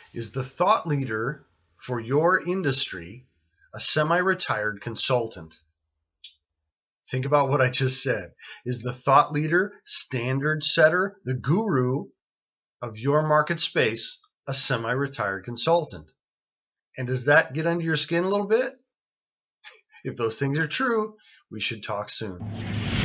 Is the thought leader for your industry a semi-retired consultant? Think about what I just said. Is the thought leader, standard setter, the guru of your market space a semi-retired consultant? And does that get under your skin a little bit? If those things are true, we should talk soon.